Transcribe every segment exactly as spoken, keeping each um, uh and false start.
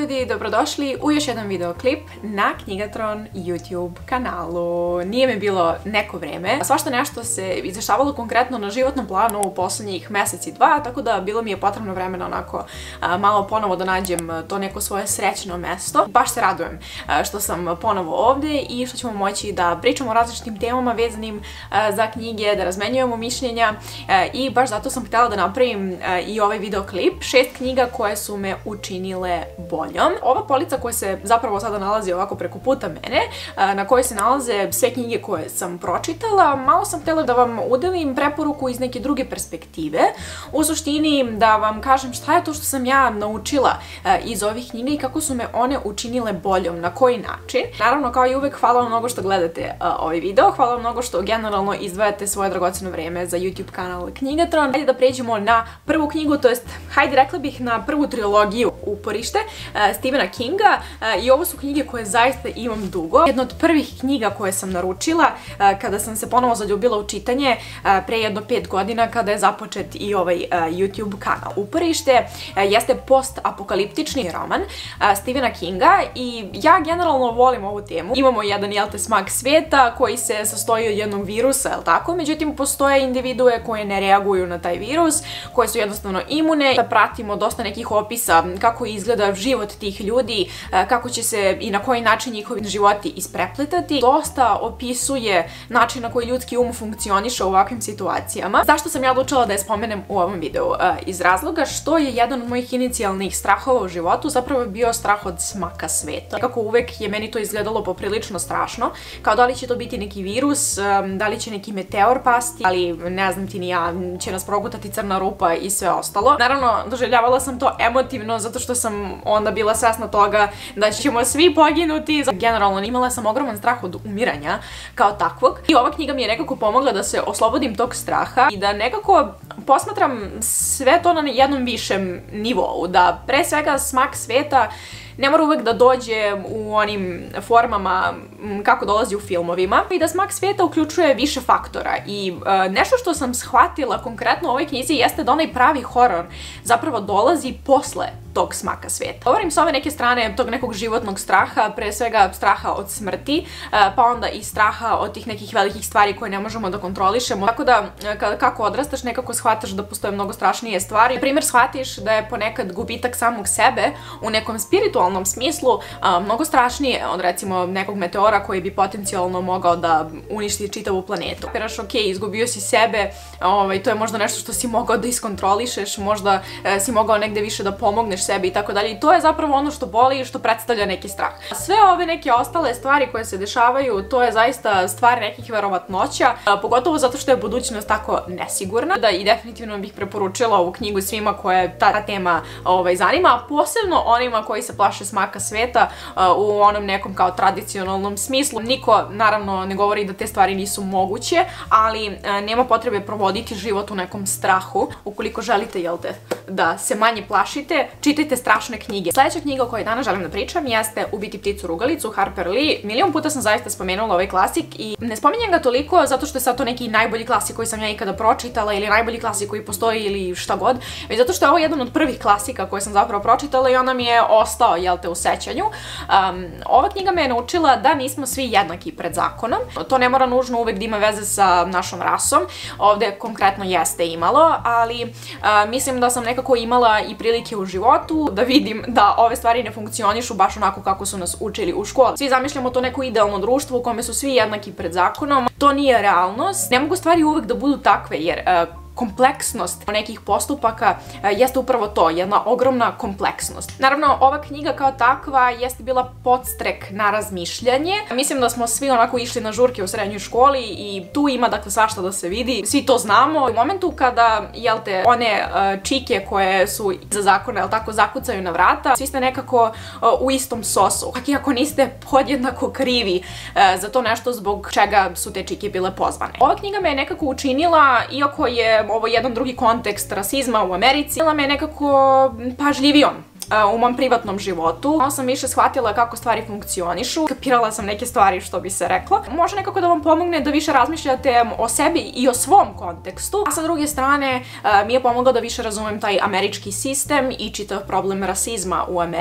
ljudi, dobrodošli u još jedan videoklip na Knjigatron YouTube kanalu. Nije mi bilo neko vreme, svašta nešto se izdešavalo konkretno na životnom planu u poslednjih mesec i dva, tako da bilo mi je potrebno vremena onako a, malo ponovo da nađem to neko svoje srećno mesto. Baš se radujem a, što sam ponovo ovde i što ćemo moći da pričamo o različitim temama vezanim a, za knjige, da razmenjujemo mišljenja a, i baš zato sam htjela da napravim a, i ovaj videoklip. Šest knjiga koje su me učinile boljom. Ova polica koja se zapravo sada nalazi ovako preko puta mene, na kojoj se nalaze sve knjige koje sam pročitala, malo sam htjela da vam udelim preporuku iz neke druge perspektive. U suštini da vam kažem šta je to što sam ja naučila iz ovih knjiga i kako su me one učinile boljom, na koji način. Naravno, kao i uvek, hvala vam mnogo što gledate ovaj video, hvala vam mnogo što generalno izdvajate svoje dragoceno vreme za YouTube kanal Knjigatron. Hajde da pređemo na prvu knjigu, to jest, hajde rekla bih na prvu trilogiju Uporište Stephena Kinga i ovo su knjige koje zaista imam dugo. Jedna od prvih knjiga koje sam naručila kada sam se ponovo zaljubila u čitanje pre jedno pet godina kada je započet i ovaj YouTube kanal. Uporište jeste post-apokaliptični roman Stephena Kinga i ja generalno volim ovu temu. Imamo jedan, jel te, smak sveta koji se sastoji od jednog virusa, jel tako? Međutim, postoje individue koje ne reaguju na taj virus, koje su jednostavno imune. Da pratimo dosta nekih opisa kako izgleda život tih ljudi, kako će se i na koji način njihovi životi isprepletati. Dosta opisuje način na koji ljudski um funkcioniše u ovakvim situacijama. Zašto sam ja odlučila da je spomenem u ovom videu? Iz razloga što je jedan od mojih inicijalnih strahova u životu zapravo bio strah od smaka sveta. Kako uvek je meni to izgledalo poprilično strašno, kao da li će to biti neki virus, da li će neki meteor pasti, ali ne znam ti ni ja, će nas progutati crna rupa i sve ostalo. Naravno, doživljavala sam to emotivno zato što sam onda bila svesna toga da ćemo svi poginuti. Generalno, imala sam ogroman strah od umiranja kao takvog i ova knjiga mi je nekako pomogla da se oslobodim tog straha i da nekako posmatram sve to na jednom višem nivou, da pre svega smak sveta ne mora uvek da dođe u onim formama kako dolazi u filmovima i da smak sveta uključuje više faktora i e, nešto što sam shvatila konkretno u ovoj knjizi jeste da onaj pravi horor zapravo dolazi posle tog smaka sveta. Govorim s ove neke strane tog nekog životnog straha, pre svega straha od smrti, pa onda i straha od tih nekih velikih stvari koje ne možemo da kontrolišemo. Tako da, kako odrastaš, nekako shvataš da postoje mnogo strašnije stvari. Na primjer, shvatiš da je ponekad gubitak samog sebe u nekom spiritualnom smislu mnogo strašnije od, recimo, nekog meteora koji bi potencijalno mogao da uništi čitavu planetu. Peraš, ok, izgubio si sebe, ovaj, to je možda nešto što si mogao da iskontrolišeš, možda si mogao negde više da pomogneš sebi i tako dalje. I to je zapravo ono što boli i što predstavlja neki strah. Sve ove neke ostale stvari koje se dešavaju, to je zaista stvar nekih verovatnoća, pogotovo zato što je budućnost tako nesigurna. Da i definitivno bih preporučila ovu knjigu svima koje ta tema ovaj, zanima, a posebno onima koji se plaše smaka sveta u onom nekom kao tradicionalnom smislu. Niko, naravno, ne govori da te stvari nisu moguće, ali nema potrebe provoditi život u nekom strahu. Ukoliko želite, jel te, da se manje plašite, čitajte strašne knjige. Sljedeća knjiga o kojoj danas želim da pričam jeste Ubiti pticu rugalicu, Harper Lee. Milion puta sam zaista spomenula ovaj klasik i ne spominjem ga toliko zato što je sad to neki najbolji klasik koji sam ja ikada pročitala ili najbolji klasik koji postoji ili šta god, već zato što je ovo jedan od prvih klasika koje sam zapravo pročitala i ona mi je ostao, jel te, u sećanju. Um, ova knjiga me je naučila da nismo svi jednaki pred zakonom. To ne mora nužno uvek da ima veze sa našom rasom. Ovde konkretno jeste imalo, ali uh, mislim da sam nekako imala i prilike u životu da vidim da ove stvari ne funkcionišu baš onako kako su nas učili u školi. Svi zamišljamo to neko idealno društvo u kome su svi jednaki pred zakonom. To nije realnost. Ne mogu stvari uvek da budu takve jer uh, kompleksnost nekih postupaka jeste upravo to, jedna ogromna kompleksnost. Naravno, ova knjiga kao takva jeste bila podstrek na razmišljanje. Mislim da smo svi onako išli na žurke u srednjoj školi i tu ima, dakle, svašta da se vidi. Svi to znamo. U momentu kada, jel te, one uh, čike koje su iza zakona, jel tako, zakucaju na vrata, svi ste nekako uh, u istom sosu. Čak i ako niste podjednako krivi uh, za to nešto zbog čega su te čike bile pozvane. Ova knjiga me je nekako učinila, iako je ovo jedan drugi kontekst rasizma u Americi, bila me nekako pažljivijom u mom privatnom životu. Malo sam više shvatila kako stvari funkcionišu, kapirala sam neke stvari, što bi se reklo. Može nekako da vam pomogne da više razmišljate o sebi i o svom kontekstu, a sa druge strane mi je pomoglo da više razumem taj američki sistem i čitav problem rasizma u Americi.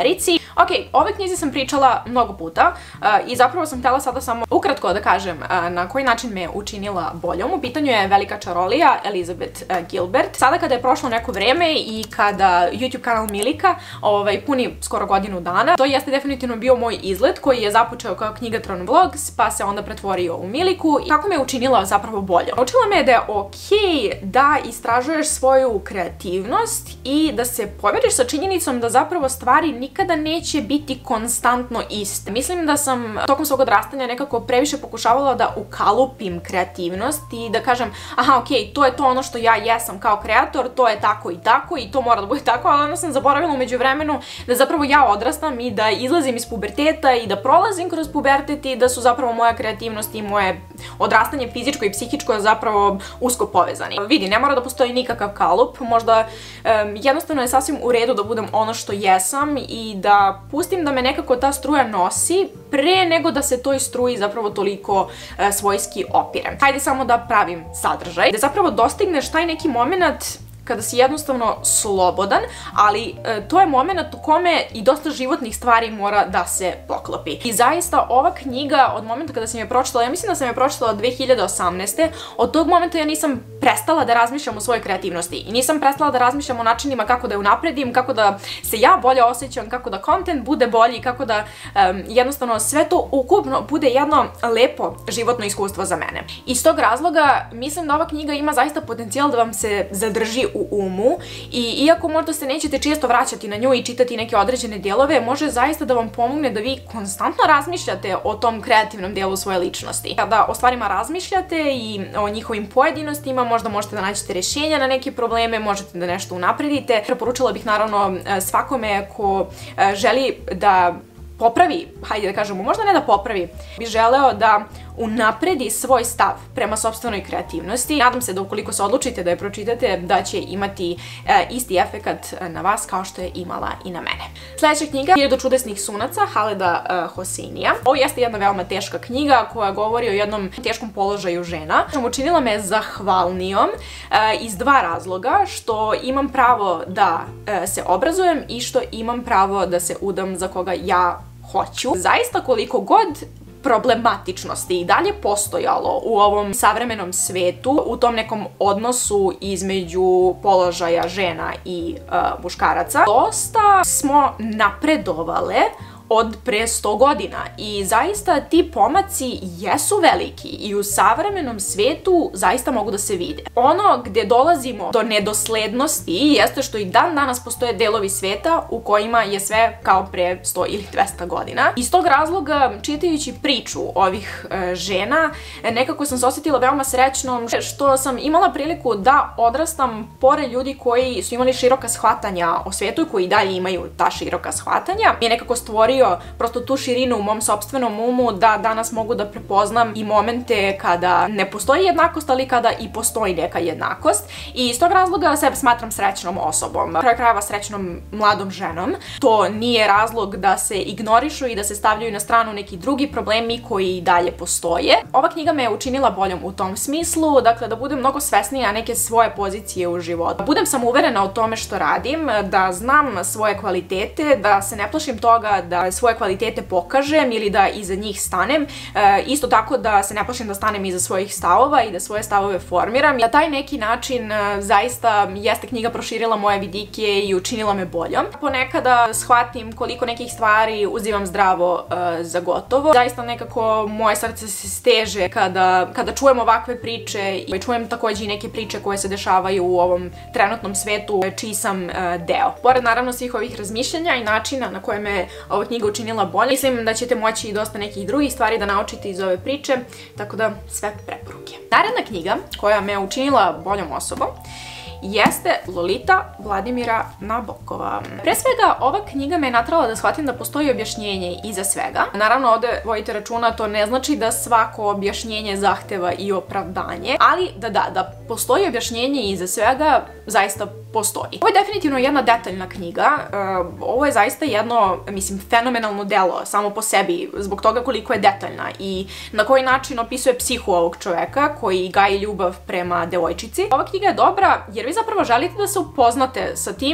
Ok, o ovoj knjizi sam pričala mnogo puta i zapravo sam htjela sada samo ukratko da kažem na koji način me učinila boljom. U pitanju je velika čarolija Elizabeth Gilbert. Sada kada je prošlo neko vreme i kada YouTube kanal Milika ovaj, puni skoro godinu dana, to jeste definitivno bio moj izlet koji je započeo kao Knjigatron Vlogs, pa se onda pretvorio u Miliku. I kako me učinila zapravo boljom? Učila me da je okej da istražuješ svoju kreativnost i da se pobediš sa činjenicom da zapravo stvari nikada neće biti konstantno iste. Mislim da sam tokom svog odrastanja nekako previše pokušavala da ukalupim kreativnost i da kažem, aha, okej, to je to ono što ja jesam kao kreator, to je tako i tako i to mora da bude tako, ali onda sam zaboravila umeđu vremenu da zapravo ja odrastam i da izlazim iz puberteta i da prolazim kroz pubertet i da su zapravo moja kreativnost i moje odrastanje fizičko i psihičko zapravo usko povezani. Vidi, ne mora da postoji nikakav kalup, možda um, jednostavno je sasvim u redu da budem ono što jesam i da pustim da me nekako ta struja nosi pre nego da se toj struji zapravo toliko uh, svojski opirem. Hajde samo da pravim sadržaj, da zapravo dostigneš taj neki moment kada si jednostavno slobodan, ali e, to je moment u kome i dosta životnih stvari mora da se poklopi. I zaista ova knjiga od momenta kada sam je pročitala, ja mislim da sam je pročitala dve hiljade osamnaeste. Od tog momenta ja nisam prestala da razmišljam o svojoj kreativnosti i nisam prestala da razmišljam o načinima kako da je unapredim, kako da se ja bolje osjećam, kako da content bude bolji, kako da um, jednostavno sve to ukupno bude jedno lepo životno iskustvo za mene. Iz tog razloga mislim da ova knjiga ima zaista potencijal da vam se zadrži u umu i iako možda se nećete često vraćati na nju i čitati neke određene dijelove, može zaista da vam pomogne da vi konstantno razmišljate o tom kreativnom dijelu svoje ličnosti. Kada o stvarima razmišljate i o njihovim pojedinostima, možda možete da nađete rješenja na neke probleme, možete da nešto unapredite. Preporučila bih naravno svakome ko želi da popravi, hajde da kažemo, možda ne da popravi, bi želeo da unapredi svoj stav prema sopstvenoj kreativnosti. Nadam se da ukoliko se odlučite da je pročitate, da će imati e, isti efekat na vas kao što je imala i na mene. Sljedeća knjiga, Hiljadu čudesnih sunaca, Haleda e, Hoseinija. Ovo jeste jedna veoma teška knjiga koja govori o jednom teškom položaju žena. Učinila me zahvalnijom e, iz dva razloga, što imam pravo da e, se obrazujem i što imam pravo da se udam za koga ja hoću. Zaista koliko god problematičnosti i dalje postojalo u ovom savremenom svetu, u tom nekom odnosu između položaja žena i uh, muškaraca, dosta smo napredovale od pre sto godina i zaista ti pomaci jesu veliki i u savremenom svetu zaista mogu da se vide. Ono gdje dolazimo do nedoslednosti jeste što i dan danas postoje delovi sveta u kojima je sve kao pre sto ili dvesta godina. Iz tog razloga, čitajući priču ovih e, žena, nekako sam se osjetila veoma srećnom što sam imala priliku da odrastam pored ljudi koji su imali široka shvatanja o svetu i koji i dalje imaju ta široka shvatanja. I nekako stvorio prosto tu širinu u mom sopstvenom umu da danas mogu da prepoznam i momente kada ne postoji jednakost, ali kada i postoji neka jednakost. I iz tog razloga sebe smatram srećnom osobom. Kraj krajeva srećnom mladom ženom. To nije razlog da se ignorišu i da se stavljaju na stranu neki drugi problemi koji i dalje postoje. Ova knjiga me je učinila boljom u tom smislu, dakle da budem mnogo svesnija neke svoje pozicije u životu. Budem samouverena o tome što radim, da znam svoje kvalitete, da se ne plašim toga da svoje kvalitete pokažem ili da iza njih stanem. E, isto tako da se ne plašim da stanem iza svojih stavova i da svoje stavove formiram. Na taj neki način e, zaista jeste knjiga proširila moje vidike i učinila me boljom. Ponekada shvatim koliko nekih stvari uzimam zdravo e, za gotovo. Zaista nekako moje srce se steže kada, kada čujem ovakve priče i čujem također i neke priče koje se dešavaju u ovom trenutnom svetu čiji sam e, deo. Pored naravno svih ovih razmišljanja i načina na koje me ova knjiga učinila bolje, mislim da ćete moći i dosta nekih drugih stvari da naučite iz ove priče, tako da sve preporuke. Naredna knjiga koja me učinila boljom osobom jeste Lolita Vladimira Nabokova. Pre svega, ova knjiga me je natrala da shvatim da postoji objašnjenje iza svega. Naravno, ovde vodite računa, to ne znači da svako objašnjenje zahteva i opravdanje, ali da da, da postoji objašnjenje iza svega, zaista postoji. Ovo je definitivno jedna detaljna knjiga. Ovo je zaista jedno, mislim, fenomenalno delo samo po sebi, zbog toga koliko je detaljna i na koji način opisuje psihu ovog čoveka koji gaji ljubav prema devojčici. Ova knjiga je dobra jer vi zapravo želite da se upoznate sa time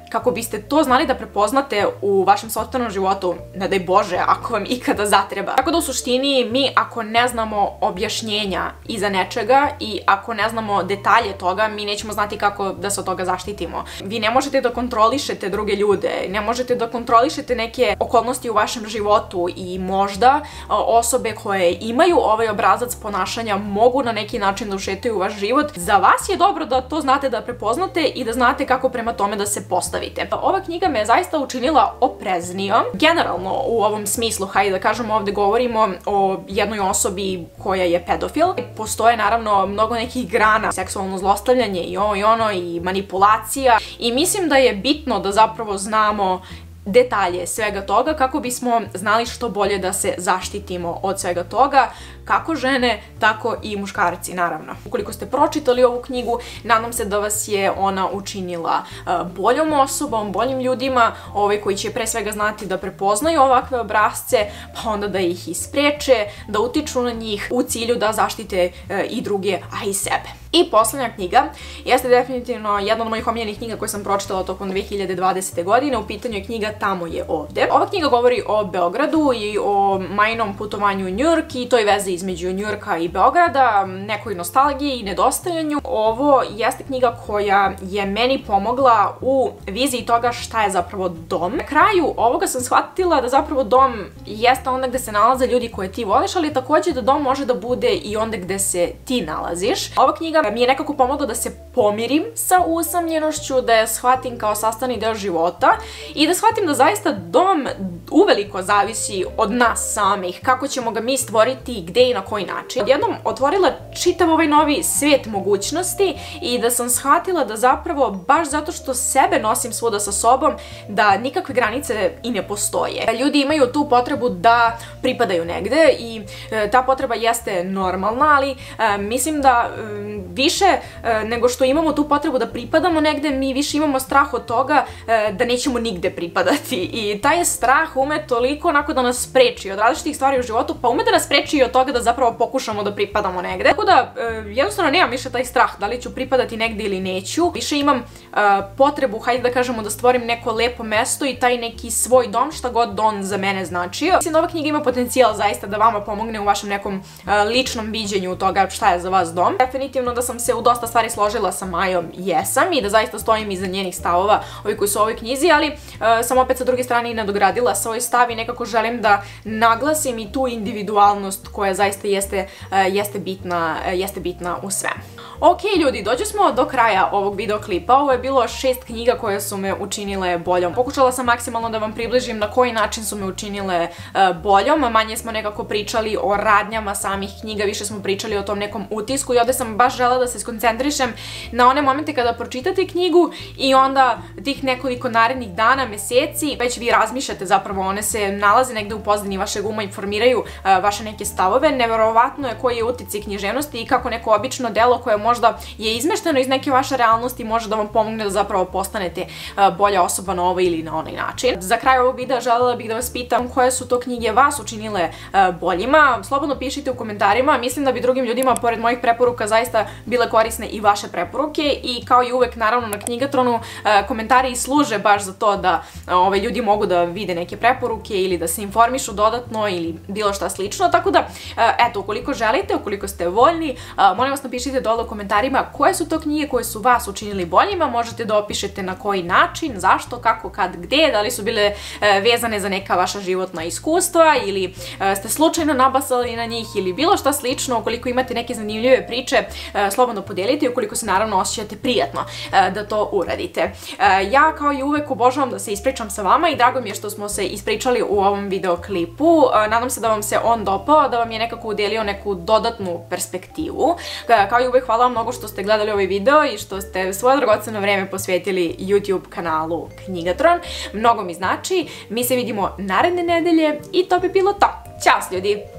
kako biste to znali da prepoznate u vašem sopstvenom životu, ne daj Bože, ako vam ikada zatreba. Tako da u suštini mi ako ne znamo objašnjenja iza nečega i ako ne znamo detalje toga, mi nećemo znati kako da se od toga zaštitimo. Vi ne možete da kontrolišete druge ljude, ne možete da kontrolišete neke okolnosti u vašem životu i možda osobe koje imaju ovaj obrazac ponašanja mogu na neki način da ušetaju u vaš život. Za vas je dobro da to znate da prepoznate i da znate kako prema tome da se postavite. Ova knjiga me zaista učinila opreznijom. Generalno u ovom smislu, hajde da kažemo, ovde govorimo o jednoj osobi koja je pedofil. Postoje naravno mnogo nekih grana, seksualno zlostavljanje i ovo i ono i manipulacija i mislim da je bitno da zapravo znamo detalje svega toga kako bismo znali što bolje da se zaštitimo od svega toga, kako žene, tako i muškarci, naravno. Ukoliko ste pročitali ovu knjigu, nadam se da vas je ona učinila boljom osobom, boljim ljudima, ovaj koji će pre svega znati da prepoznaju ovakve obrasce, pa onda da ih ispreče, da utiču na njih u cilju da zaštite i druge, a i sebe. I poslednja knjiga jeste definitivno jedna od mojih omiljenih knjiga koje sam pročitala tokom dve hiljade dvadesete godine. U pitanju je knjiga Tamo je ovde. Ova knjiga govori o Beogradu i o Majinom putovanju u Njujork i toj vezi između Njujorka i Beograda, nekoj nostalgiji i nedostajanju. Ovo jeste knjiga koja je meni pomogla u viziji toga šta je zapravo dom. Na kraju ovoga sam shvatila da zapravo dom jeste onda gde se nalaze ljudi koje ti voliš, ali takođe da dom može da bude i onda gde se ti nalaziš. Ova knjiga mi je nekako pomogla da se pomirim sa usamljenošću, da je shvatim kao sastavni deo života i da shvatim da zaista dom uveliko zavisi od nas samih, kako ćemo ga mi stvoriti, gde i na koji način. Odjednom otvorila čitav ovaj novi svet mogućnosti i da sam shvatila da zapravo baš zato što sebe nosim svuda sa sobom, da nikakve granice i ne postoje. Ljudi imaju tu potrebu da pripadaju negde i e, ta potreba jeste normalna, ali e, mislim da e, više e, nego što imamo tu potrebu da pripadamo negde, mi više imamo strah od toga e, da nećemo nigde pripadati. I taj strah ume toliko onako da nas spreči od različitih stvari u životu, pa ume da nas spreči i od toga da zapravo pokušamo da pripadamo negde. Tako da, e, jednostavno nemam više taj strah da li ću pripadati negde ili neću. Više imam e, potrebu, hajde da kažemo, da stvorim neko lepo mesto i taj neki svoj dom, šta god on za mene značio. Mislim da ova knjiga ima potencijal zaista da vama pomogne u vašem nekom e, ličnom viđenju toga šta je za vas dom. Definitivno da sam se u dosta stvari složila sa Majom, jesam, i da zaista stojim iza njenih stavova, ovi koji su u ovoj knjizi, ali e, sam opet sa druge strane i nadogradila svoj stav i nekako želim da naglasim i tu individualnost koja zaista jeste, e, jeste, bitna, e, jeste bitna u svemu. Ok, ljudi, dođu smo do kraja ovog videoklipa. Ovo je bilo šest knjiga koje su me učinile boljom. Pokušala sam maksimalno da vam približim na koji način su me učinile uh, boljom. Manje smo nekako pričali o radnjama samih knjiga, više smo pričali o tom nekom utisku i ovde sam baš želela da se skoncentrišem na one momente kada pročitate knjigu i onda tih nekoliko narednih dana, meseci, već vi razmišljate zapravo, one se nalaze negde u pozadini vašeg uma i formiraju uh, vaše neke stavove. Neverovatno je koji je uticaj književnosti i kako neko obično delo koje možda je izmešteno iz neke vaše realnosti može da vam pomogne da zapravo postanete bolja osoba na ovaj ili na onaj način. Za kraj ovog videa želela bih da vas pitam koje su to knjige vas učinile boljima. Slobodno pišite u komentarima, mislim da bi drugim ljudima pored mojih preporuka zaista bile korisne i vaše preporuke i kao i uvek naravno na Knjigatronu komentari služe baš za to da ovaj, ljudi mogu da vide neke preporuke ili da se informišu dodatno ili bilo šta slično, tako da eto, ukoliko želite, ukoliko ste voljni, molim vas napišite dole u komentarima koje su to knjige koje su vas učinili boljima, možete da opišete na koji način, zašto, kako, kad, gde, da li su bile vezane za neka vaša životna iskustva ili ste slučajno nabasali na njih ili bilo šta slično. Ukoliko imate neke zanimljive priče, slobodno podelite i ukoliko se naravno osjećate prijatno da to uradite. Ja kao i uvek obožavam da se ispričam sa vama i drago mi je što smo se ispričali u ovom videoklipu. Nadam se da vam se on dopao, da vam je nekako udelio neku dodatnu perspektivu. Kao i uvek hvala vam mnogo što ste gledali ovaj video i što ste svoje dragoceno vreme posvetili YouTube kanalu Knjigatron. Mnogo mi znači. Mi se vidimo naredne nedelje i to bi bilo to. Ćao ljudi!